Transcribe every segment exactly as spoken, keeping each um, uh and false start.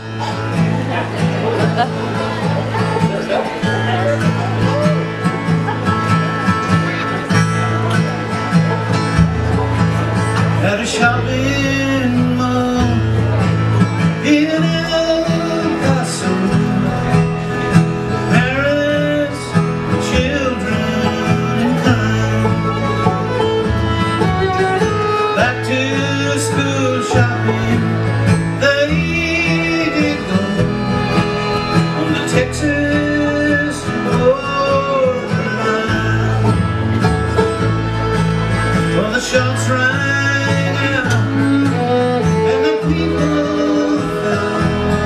At a shopping mall in El Paso, parents, children, and kind. Back to school shopping, they did go on the Texas borderline. For the shots rang out and the people fell,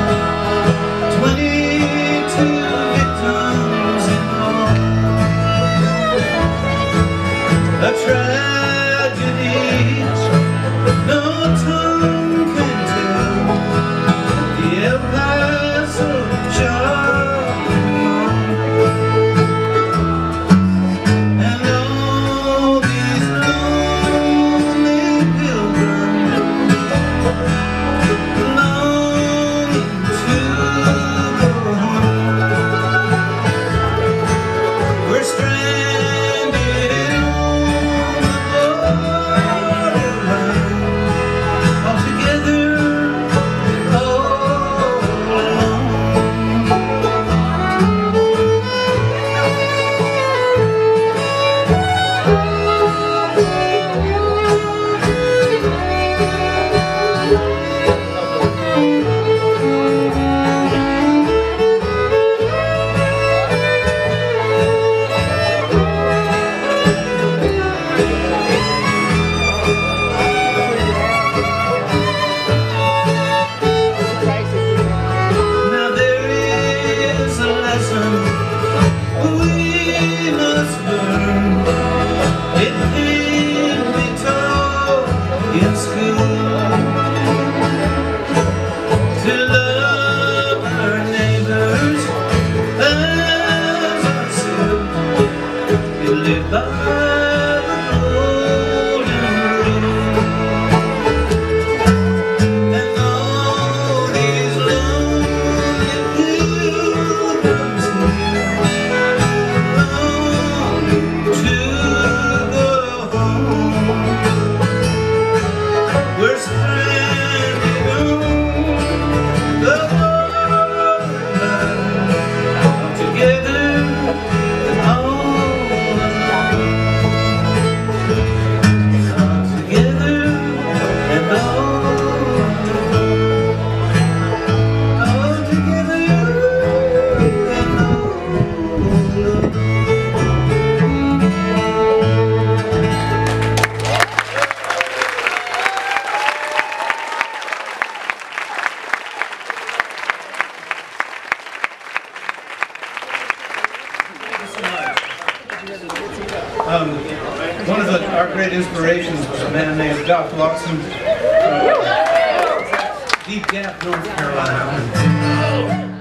twenty-two victims in all. A tragedy no tongue can tell, the El Paso shopping mall. And all these lonely pilgrims longing to go home. We're stranded on the borderline, all together, all alone. Now there is a lesson we must learn. It can't be taught in school. To love our neighbors as ourselves, we live by the golden rule. And all these lonely pilgrims here longing to go home. We're stranded on the borderline, all together and all alone. All together and all alone. All together and all alone. Um, one of the, our great inspirations was a man named Doc Lawson from Deep Gap, North Carolina.